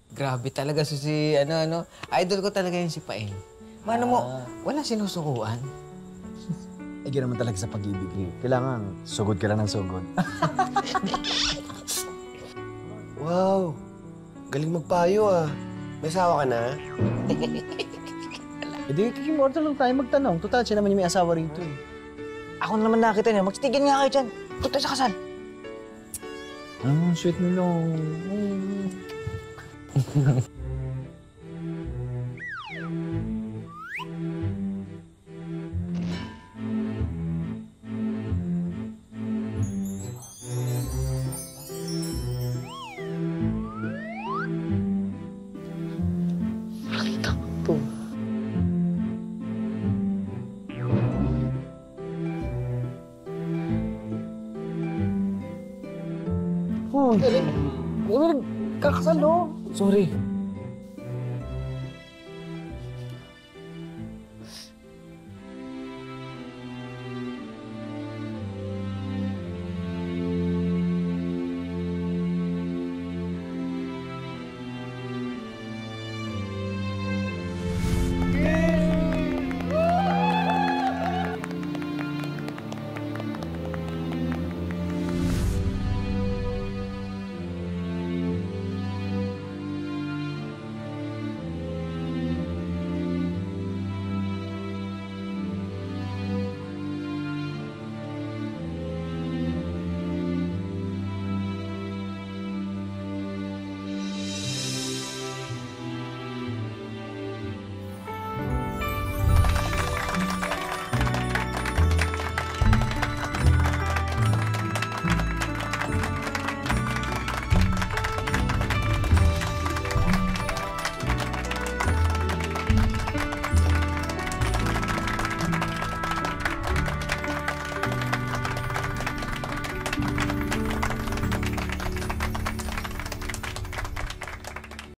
Grabe talaga si idol ko talaga yung si Paeng. Mano mo, wala sinusukuan. Eh, gano'n naman talaga sa pag-ibig eh. Kailangan, sugod ka lang ng sugod. Wow, galing magpayo ah. May asawa ka na? Eh di, kikimortal lang tayo magtanong. Total, siya naman yung may asawa rito eh. Ako na naman nakita niya. Magsitigil nga kayo dyan. Punta sa kasal. Sweet mo lang. Kakasal, no? Sorry.